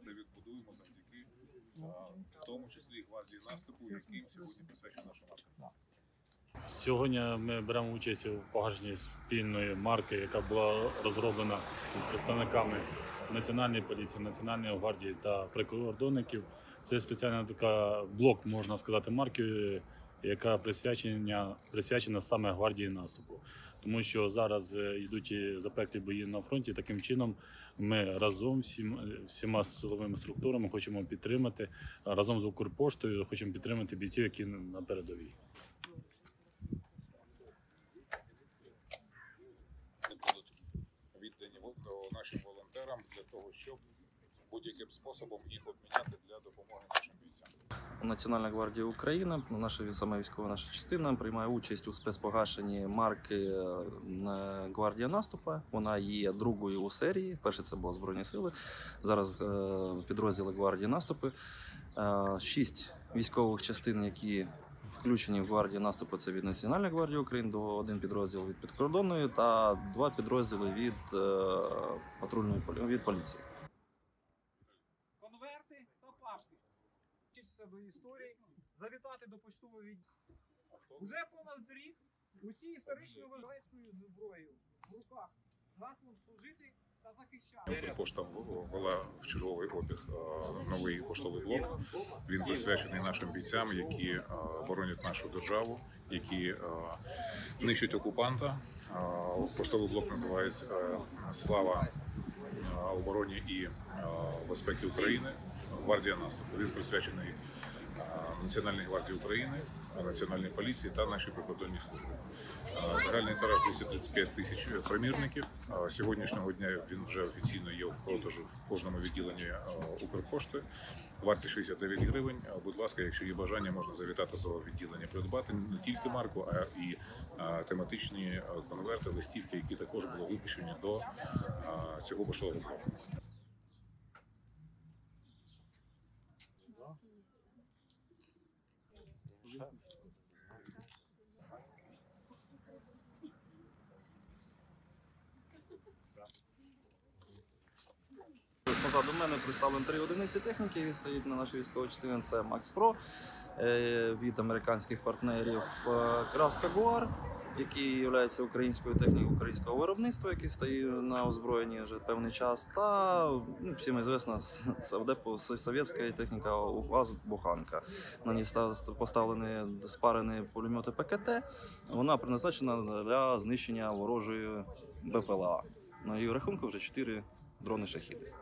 де відбудуємо завдяки в тому числі і гвардії наступу, яким сьогодні присвячена наша марка. Сьогодні ми беремо участь у погашенні спільної марки, яка була розроблена представниками Національної поліції, Національної гвардії та прикордонників. Це спеціальна така блок, можна сказати, марки, яка присвячена саме гвардії наступу. Тому що зараз йдуть запеклі бої на фронті. Таким чином ми разом всіма силовими структурами хочемо підтримати, разом з Укрпоштою хочемо підтримати бійців, які на передовій. Віддані нашим волонтерам для того, щоб будь-яким способом їх обміняти для допомоги нашим бійцям. Національна гвардія України, наша саме військова наша частина, приймає участь у спецпогашенні марки «Гвардія наступу». Вона є другою у серії. Перше це були Збройні сили, зараз підрозділи гвардії наступу. 6 військових частин, які включені в гвардію наступу, це від Національної гвардії України, 1 підрозділ від прикордонної та 2 підрозділи від від поліції. Конверти та папки. Вчитися до історії, завітати до поштового відділу. Уже понад рік усі історично важливою зброєю в руках з гаслом служити та захищати. Пошта ввела в черговий обіг новий поштовий блок. Він присвячений нашим бійцям, які боронять нашу державу, які нищать окупанта. Поштовий блок називається «Слава обороні і безпеки України. Гвардія наступу». Він присвячений Національній гвардії України, Національній поліції та нашій прикордонній службі. Загальний тираж 235 тисяч примірників. Сьогоднішнього дня він вже офіційно є в продажу в кожному відділенні Укрпошти. Вартість 69 гривень. Будь ласка, якщо є бажання, можна завітати до відділення, придбати не тільки марку, а і тематичні конверти, листівки, які також були випущені до цього поштового блоку. Позаду мене представлені 3 одиниці техніки, які стоять на нашій військовій частині. Це Max Pro від американських партнерів, краска Гуар, який є українською технікою українського виробництва, який стоїть на озброєнні вже певний час, та всім відома совєтська техніка УАЗ-Буханка. На ній поставлені спарені пулемети ПКТ. Вона призначена для знищення ворожої БПЛА. На її рахунку вже 4 дрони «Шахіди».